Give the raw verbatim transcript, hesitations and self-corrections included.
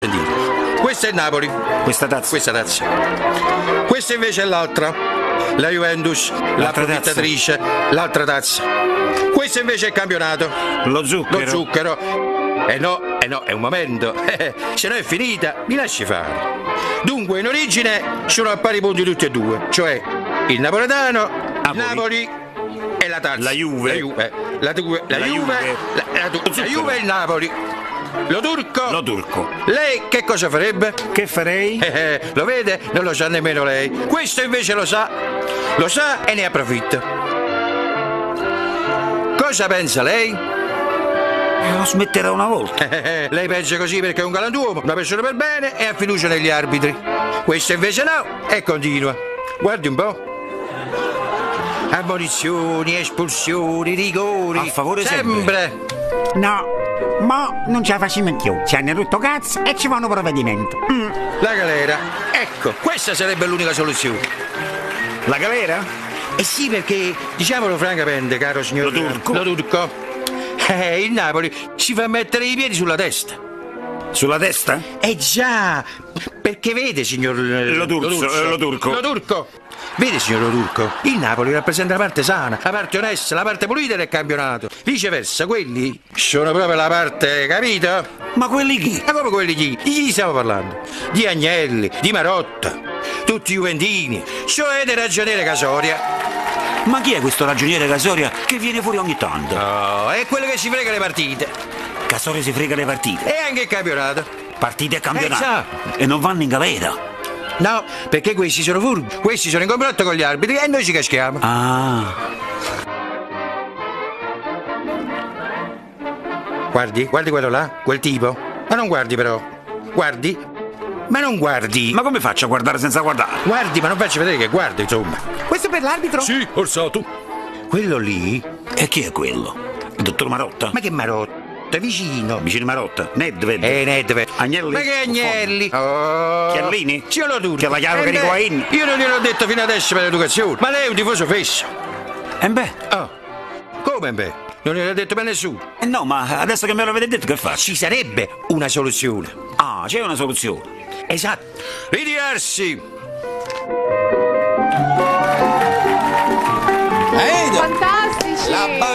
Questa è Napoli. Questa tazza. Questa tazza. Questa invece è l'altra. La Juventus, la profittatrice, l'altra tazza. Questa invece è il campionato. Lo zucchero. Lo zucchero. Eh no, eh no, è un momento. Se no è finita, mi lasci fare. Dunque, in origine sono a pari punti tutti e due. Cioè, il napoletano, Napoli. Napoli e la tazza. La Juve. La Juve. La, Juve. La, La Juve. Juve. La, la, la, la Juve e il Napoli. Lo turco. Lo turco. Lei che cosa farebbe? Che farei? Eh, eh, lo vede? Non lo sa nemmeno lei. Questo invece lo sa. Lo sa e ne approfitta. Cosa pensa lei? Eh, lo smetterò una volta. Eh, eh, lei pensa così perché è un galantuomo, una persona per bene e ha fiducia negli arbitri. Questo invece no e continua. Guardi un po'. Ammonizioni, espulsioni, rigori. A favore sempre. Sempre. No, mo non ce la facciamo più. Ci hanno rotto cazzo e ci fanno provvedimento. Mm. La galera. Ecco, questa sarebbe l'unica soluzione. La galera? Eh sì, perché, diciamolo francamente, caro signor Lo turco. Lo turco. Eh, il Napoli si fa mettere i piedi sulla testa. Sulla testa? Eh già, perché vede, signor Lo turco, Lo turco. eh, Lo turco. Lo turco. Vede, signor Lo turco, il Napoli rappresenta la parte sana, la parte onesta, la parte pulita del campionato. Viceversa, quelli sono proprio la parte, capito? Ma quelli chi? Ma come quelli chi? Di chi stiamo parlando? Di Agnelli, di Marotta, tutti juventini, cioè del ragioniere Casoria. Ma chi è questo ragioniere Casoria che viene fuori ogni tanto? No, è quello che si frega le partite. Casoria si frega le partite. E anche il campionato. Partite e campionato. Eh, già. E non vanno in galera. No, perché questi sono furbi, questi sono in complotto con gli arbitri e noi ci caschiamo. Ah. Guardi, guardi quello là, quel tipo. Ma non guardi però. Guardi. Ma non guardi. Ma come faccio a guardare senza guardare? Guardi, ma non faccio vedere che guardo, insomma. Questo per l'arbitro? Sì, Orsato. Quello lì. E chi è quello? Il dottor Marotta? Ma che Marotta? Vicino. Vicino Marotta? Nedved? Eh, Nedved. Agnelli? Ma che Agnelli? Oh. Chiellini? Sì, lo turco. Che la chiave Eh, che beh, dico in. Io non gliel'ho detto fino adesso per l'educazione. Ma lei è un tifoso fesso. E beh. Oh. Come beh? Non gliel'ho detto per nessuno. Eh no, ma adesso che me lo avete detto che faccio? Ci sarebbe una soluzione. Ah, c'è una soluzione. Esatto. Ritirarsi. Vedo. Fantastici! La